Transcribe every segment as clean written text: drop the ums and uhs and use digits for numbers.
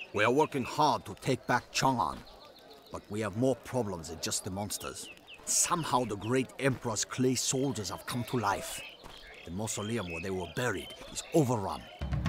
We are working hard to take back Chang'an, but we have more problems than just the monsters. Somehow the great Emperor's clay soldiers have come to life. The mausoleum where they were buried is overrun.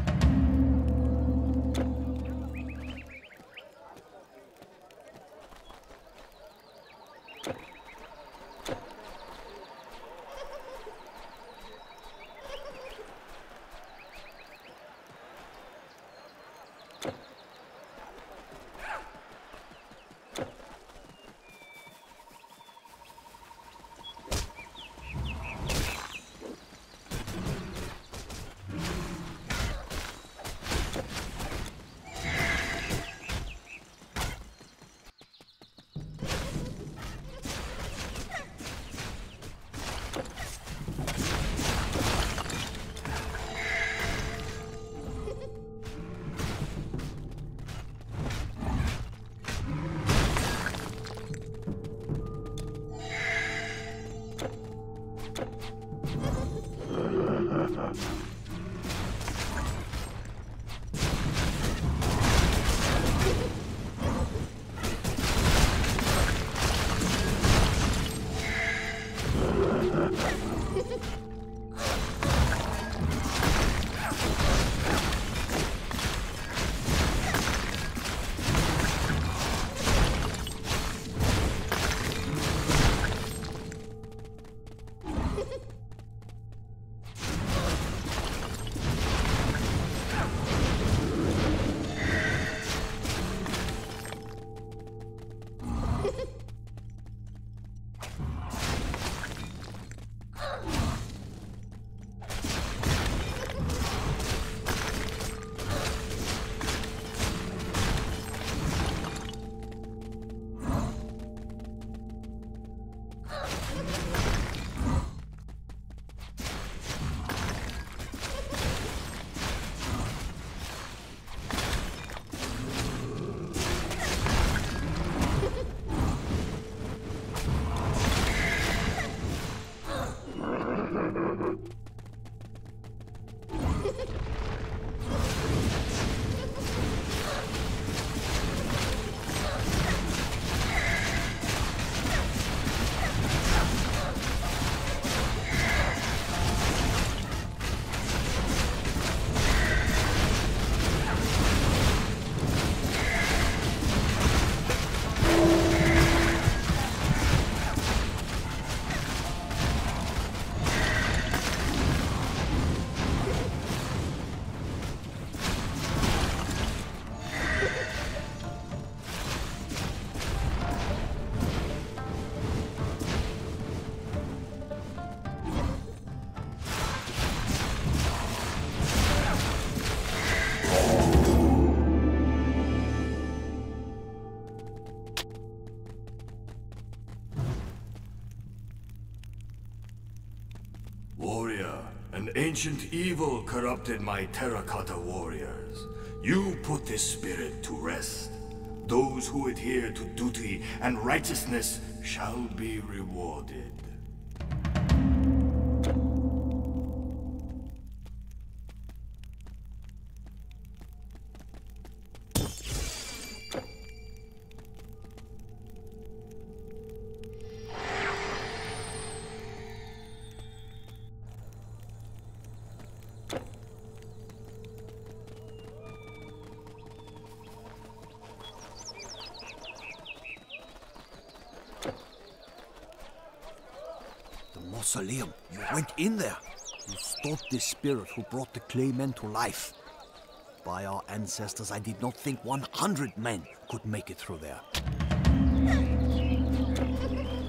An ancient evil corrupted my terracotta warriors. You put this spirit to rest. Those who adhere to duty and righteousness shall be rewarded. Mausoleum. You went in there. You stopped the spirit who brought the clay men to life. By our ancestors, I did not think 100 men could make it through there.